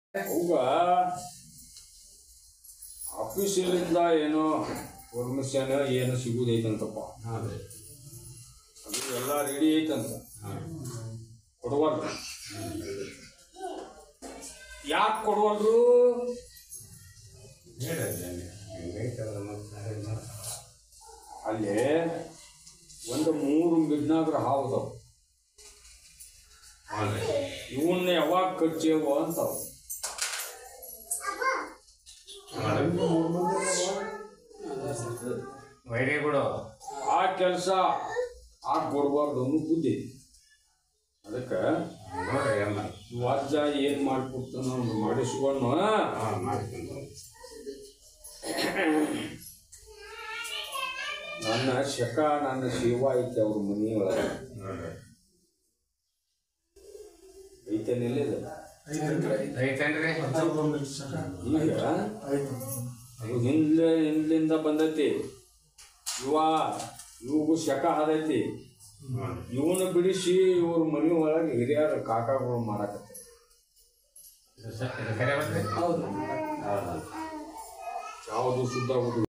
ಅವಾಗ ಆಫೀಸಿನಿಂದ ಏನೋ ಪರ್ಮಿಷನ್ ಏನು ಸಿಗುದೈತಂತಪ್ಪ. ಅದು ಎಲ್ಲ ರೆಡಿ ಐತಂತ ಕೊಡುವಲ್ರು. ಯಾಕೆ ಕೊಡುವಲ್ರು? ಅಲ್ಲಿ ಒಂದು 3 ಮಿಡ್ನಾಗ್ರ ಹಾವುದವು. ಇವನ್ನ ಯಾವಾಗ ಕಚ್ಚೇವು ಅಂತಾವ. ಆ ಕೆಲಸ ಕೊಡ್ಬಾರ್ದು ಅನ್ನೋ ಬುದ್ಧಿ. ಅದಕ್ಕೆ ವಾಜ್ಯ ಏನ್ ಮಾಡ್ಕೊಡ್ತಾನ ಮಾಡಿಸ್ಕೊಂಡು ನನ್ನ ಶಕ ನನ್ನ ಶಿವ ಐತೆ ಅವ್ರ ಮನೆಯೊಳಗೆ ಐತೇನಿಲ್ಲ. ಈಗ ಹಿಂದ್ಲಿಂದ ಬಂದೈತಿ. ಇವು ಶಕ ಹದೈತಿ. ಇವನ್ನ ಬಿಡಿಸಿ ಇವ್ರ ಮನೆ ಒಳಗೆ ಹಿರಿಯರ ಕಾಕಾಗಳು ಮಾಡಾಕತ್ತ. ಯಾವುದು ಶುದ್ಧ ಆಗುದು